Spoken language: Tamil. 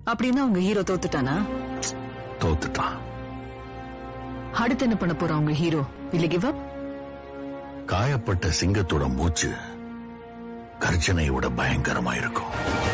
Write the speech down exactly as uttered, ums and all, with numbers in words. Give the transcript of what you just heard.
அப்படின்னா உங்க ஹீரோ தோத்துட்டானா? தோத்துட்டான். அடுத்து என்ன பண்ண போறான் உங்க ஹீரோ? இல்ல கிவ் அப்? காயப்பட்ட சிங்கத்தோட மூச்சு கர்ஜனையோட பயங்கரமா இருக்கும்.